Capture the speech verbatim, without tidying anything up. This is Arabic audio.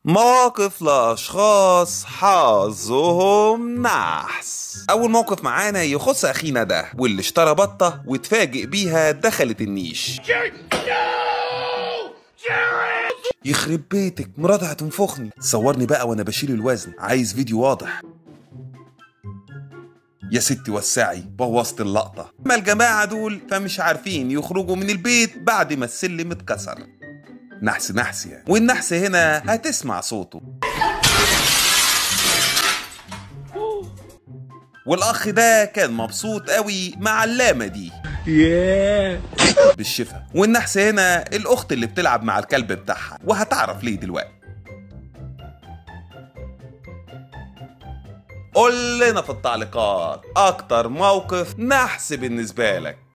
مواقف لأشخاص حظهم نحس. أول موقف معانا يخص أخينا ده واللي اشترى بطة واتفاجئ بيها دخلت النيش. يخرب بيتك، مراتي هتنفخني. صورني بقى وانا بشيل الوزن، عايز فيديو واضح. يا ستي وسعي، بوظت اللقطة. ما الجماعة دول فمش عارفين يخرجوا من البيت بعد ما السلم اتكسر. نحس نحس يعني، والنحس هنا هتسمع صوته. والاخ ده كان مبسوط قوي مع اللامة دي بالشفا. والنحس هنا الاخت اللي بتلعب مع الكلب بتاعها، وهتعرف ليه دلوقتي. قول لنا في التعليقات اكتر موقف نحس بالنسبة لك.